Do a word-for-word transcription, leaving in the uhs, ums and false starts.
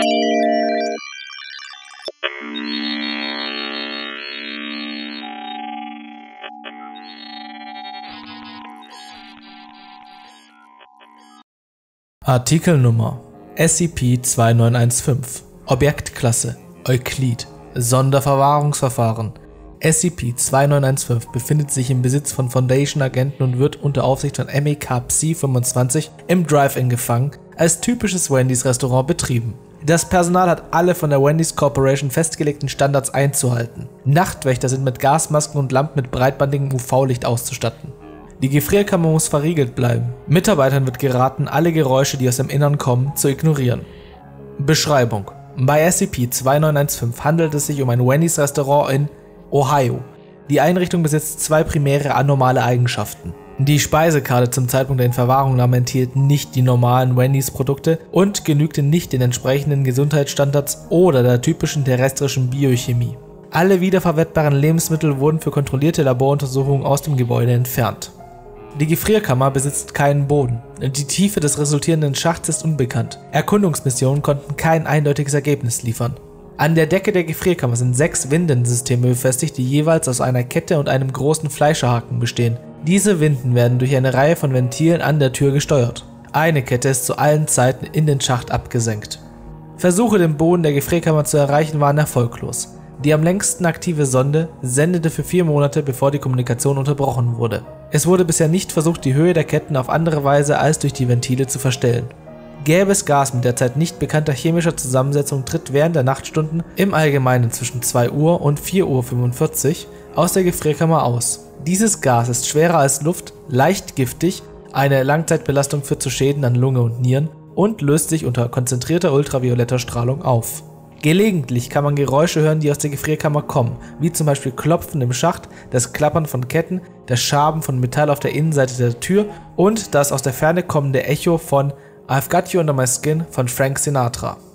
Artikelnummer S C P zwei neun eins fünf Objektklasse Euklid Sonderverwahrungsverfahren S C P zwei neun eins fünf befindet sich im Besitz von Foundation-Agenten und wird unter Aufsicht von M E K Psi fünfundzwanzig im Drive-In gefangen, als typisches Wendy's-Restaurant betrieben. Das Personal hat alle von der Wendy's Corporation festgelegten Standards einzuhalten. Nachtwächter sind mit Gasmasken und Lampen mit breitbandigem U V-Licht auszustatten. Die Gefrierkammer muss verriegelt bleiben. Mitarbeitern wird geraten, alle Geräusche, die aus dem Innern kommen, zu ignorieren. Beschreibung: Bei S C P zwei neun eins fünf handelt es sich um ein Wendy's Restaurant in Ohio. Die Einrichtung besitzt zwei primäre anormale Eigenschaften. Die Speisekarte zum Zeitpunkt der Inverwahrungnahme enthielt nicht die normalen Wendy's-Produkte und genügte nicht den entsprechenden Gesundheitsstandards oder der typischen terrestrischen Biochemie. Alle wiederverwertbaren Lebensmittel wurden für kontrollierte Laboruntersuchungen aus dem Gebäude entfernt. Die Gefrierkammer besitzt keinen Boden. Die Tiefe des resultierenden Schachts ist unbekannt. Erkundungsmissionen konnten kein eindeutiges Ergebnis liefern. An der Decke der Gefrierkammer sind sechs Windensysteme befestigt, die jeweils aus einer Kette und einem großen Fleischerhaken bestehen. Diese Winden werden durch eine Reihe von Ventilen an der Tür gesteuert. Eine Kette ist zu allen Zeiten in den Schacht abgesenkt. Versuche, den Boden der Gefrierkammer zu erreichen, waren erfolglos. Die am längsten aktive Sonde sendete für vier Monate, bevor die Kommunikation unterbrochen wurde. Es wurde bisher nicht versucht, die Höhe der Ketten auf andere Weise als durch die Ventile zu verstellen. Gelbes Gas mit derzeit nicht bekannter chemischer Zusammensetzung tritt während der Nachtstunden im Allgemeinen zwischen zwei Uhr und vier Uhr fünfundvierzig aus der Gefrierkammer aus. Dieses Gas ist schwerer als Luft, leicht giftig, eine Langzeitbelastung führt zu Schäden an Lunge und Nieren und löst sich unter konzentrierter ultravioletter Strahlung auf. Gelegentlich kann man Geräusche hören, die aus der Gefrierkammer kommen, wie zum Beispiel Klopfen im Schacht, das Klappern von Ketten, das Schaben von Metall auf der Innenseite der Tür und das aus der Ferne kommende Echo von I've Got You Under My Skin von Frank Sinatra.